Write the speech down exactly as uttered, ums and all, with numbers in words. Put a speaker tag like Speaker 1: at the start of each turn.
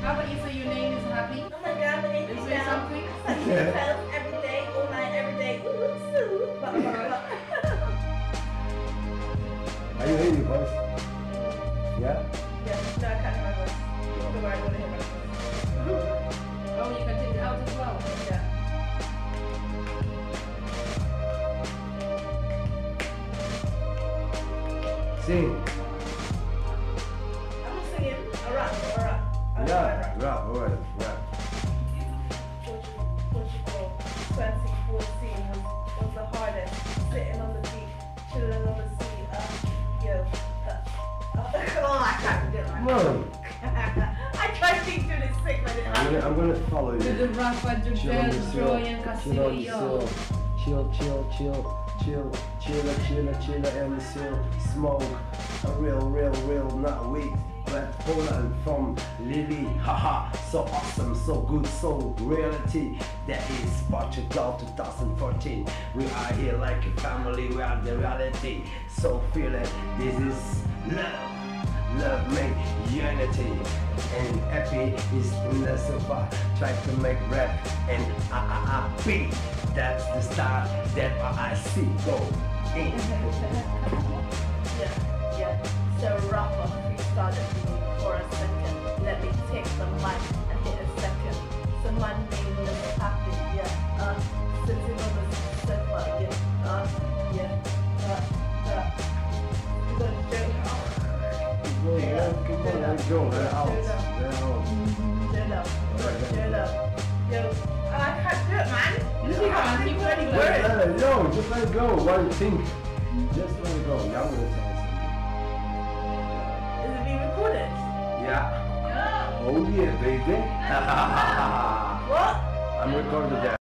Speaker 1: How about you say your name is Happy?
Speaker 2: Oh my god, let me
Speaker 1: Is
Speaker 2: think
Speaker 1: there
Speaker 2: now.
Speaker 1: something?
Speaker 2: I say myself every day, all night, every day. Ooh, Sue. Blah, blah, blah.
Speaker 3: Are you hearing your voice? Yeah?
Speaker 2: Yeah, no, I can't hear my voice. Don't worry, I want to hear my voice.
Speaker 1: Oh, you can take it out as well.
Speaker 2: Yeah.
Speaker 3: Sing.
Speaker 2: I'm not singing. A rap, a rap. A
Speaker 3: Yeah,
Speaker 2: rap.
Speaker 3: rap, alright, rap.
Speaker 2: Portugal, twenty fourteen was, was the hardest. Sitting on the beach, chilling on the sea. Uh, yo, uh, uh, oh, I can't do it.
Speaker 3: Come on.
Speaker 2: I tried to think through this sick, but it
Speaker 3: I'm gonna,
Speaker 2: happened.
Speaker 3: I'm gonna follow you.
Speaker 1: With the Rafa,
Speaker 3: Chill on the
Speaker 1: Jubel,
Speaker 3: sill.
Speaker 1: Joy, and
Speaker 3: Chill on the
Speaker 1: Castillo.
Speaker 3: sill. Chill, chill, chill, chill, chiller, chiller, chiller, and the sill. Smoke, a real, real, real, not weed. But Poland from Lily, haha, so awesome, so good, so reality. That is Portugal twenty fourteen. We are here like a family, we are the reality. So feel it, this is love. Love make unity, and happy is in the sofa. Try to make rap and ah ah ah beat. That's the start that I see go in.
Speaker 2: Yeah, yeah. So Rafa freestyled me for a second. Let me take the mic and hit a second. So my name is Happy, yeah. Uh, sitting on the sofa, yeah. Uh, yeah. Uh, uh. You got a joke out.
Speaker 3: Go, go, come on, let's go, let it out, let it out.
Speaker 2: Turn up, turn up. Yo, I can't do it, man.
Speaker 1: You see how I keep ready with
Speaker 3: Let
Speaker 1: it?
Speaker 3: it, yo, just let it go. What do you think? Just let it go. Yeah, I'm gonna tell
Speaker 2: Is it being recorded?
Speaker 3: you. Yeah.
Speaker 1: Yeah.
Speaker 3: Oh yeah, baby.
Speaker 2: What?
Speaker 3: I'm recording that.